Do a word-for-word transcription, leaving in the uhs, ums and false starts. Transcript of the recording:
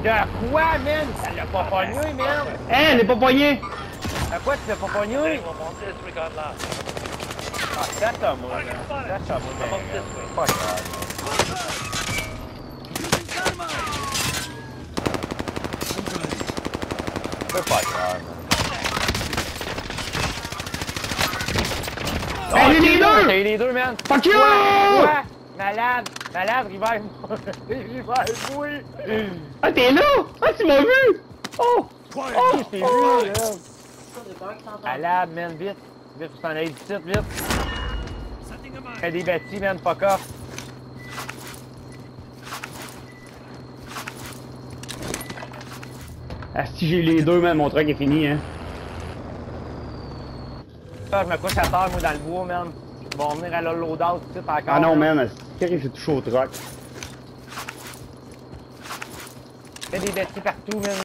De quoi, man? Elle l'a pas pogné, man! Hein, elle est pas poignée! À quoi tu l'as pas pogné? Ah, c'est à moi, là. C'est à moi, man. Pas grave. C'est pas grave, man. Oh, il y a les deux! T'as eu les deux, man! Fuck you! Quoi? Quoi? Malade! Malade, River! River, oui! Ah, t'es là! Ah, tu m'as vu! Oh! Oh, je t'ai vu, là! Malade, man, vite! Vite, faut s'en aller d'ici, vite! Fais des bâtis, man, fuck off! Ah, si j'ai les deux, man, mon truc est fini, hein. Ça, je me couche à terre, moi, dans le bois, man. Ils vont venir à la loadout, tout encore. Ah non, là. man, c'est j'ai touché au truck. Fais des bâtis partout, man.